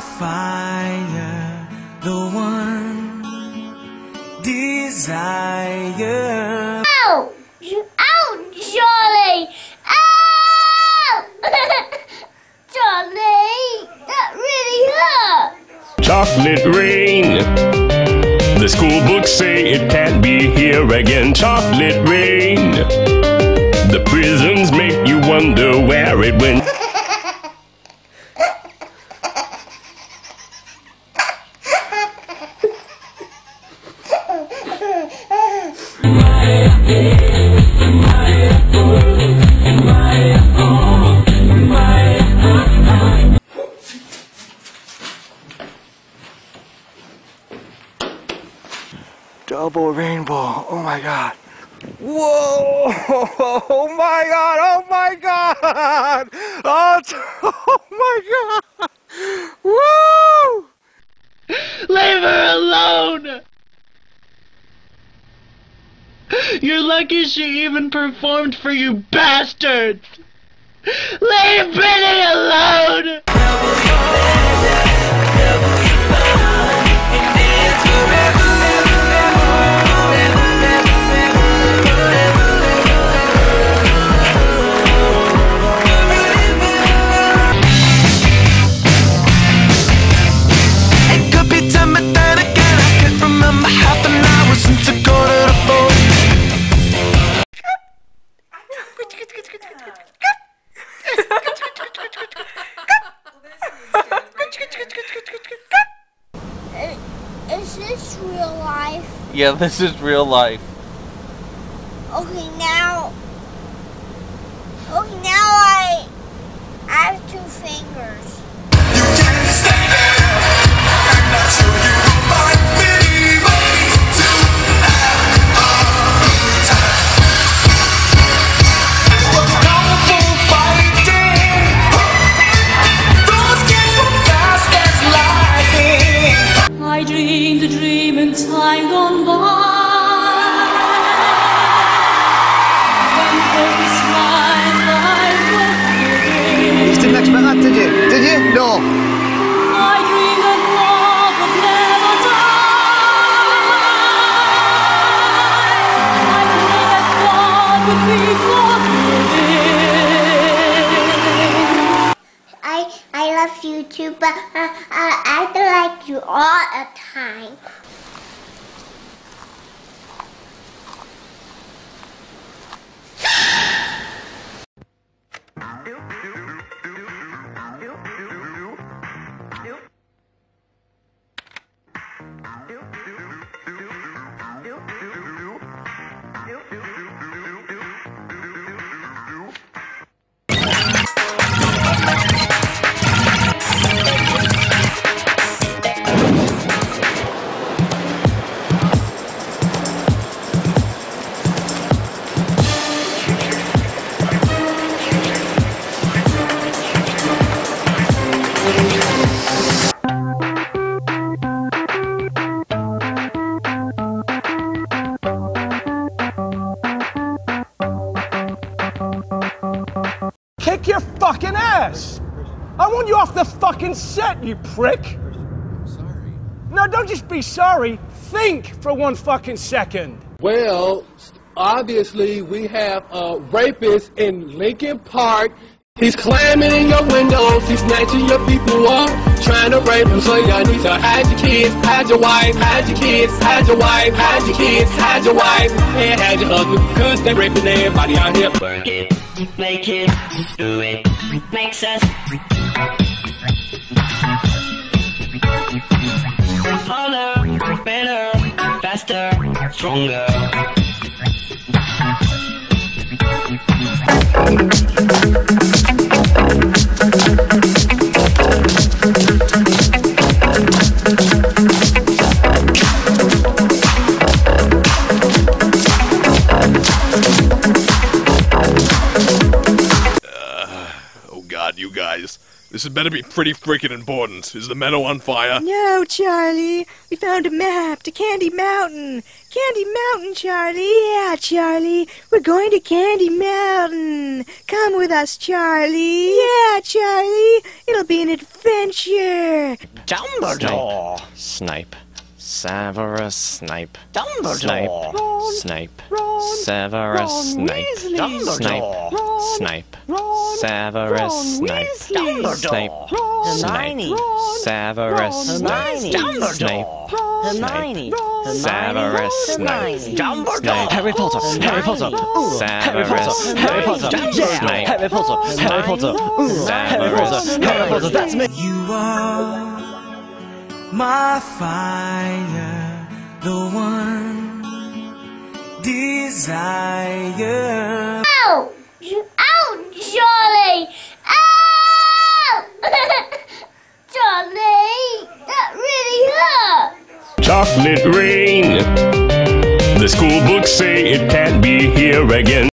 fire, the one desire. Ow! Ow, Charlie! Ow! Charlie, that really hurts. Chocolate rain. The school books say it can't be here again. Chocolate rain. The prisons make you wonder where it went. Double rainbow, oh my god. Whoa, oh my god, oh my god. Oh my god. Woo! Leave her alone! You're lucky she even performed for you bastards! Leave Brittany alone! Is this real life? Yeah, this is real life. Okay, now I have 2 fingers. I dreamed a dream in time gone by. When hope smiled, life was giving. You didn't expect that, did you? Did you? No. I dreamed that love would never die. I dreamed that God would be forgiving. I love you too, but I don't like you all the time. Kick your fucking ass! I want you off the fucking set, you prick! I'm sorry. No, don't just be sorry. Think for 1 fucking second. Well, obviously we have a rapist in Lincoln Park. He's climbing in your windows, he's snatching your people up, trying to rape them, so y'all need to hide your kids, hide your wife, hide your kids, hide your wife, hide your kids, hide your wife, and hide your husband, cause they raping everybody out here. Work it, make it, do it, makes us harder, better, faster, stronger. Oh God, you guys. This had better be pretty freaking important. Is the meadow on fire? No, Charlie. We found a map to Candy Mountain. Candy Mountain, Charlie. Yeah, Charlie. We're going to Candy Mountain. Come with us, Charlie. Yeah, Charlie. It'll be an adventure. Dumbledore. Snipe. Severus Snape. Dumbledore. Snape. Severus Snape. Dumbledore. Snape. Severus Snape. Snape. Hermione. Severus Snape. Dumbledore. Hermione. Severus Snape. Dumbledore. Harry Potter. Harry Potter. Severus Harry Potter. Snape. Harry Potter. Harry Potter. Severus Harry Potter. That's me. You are my fire, the one desire. Ow! Ow, Charlie! Ow! Charlie, that really hurt. Chocolate rain. The school books say it can't be here again.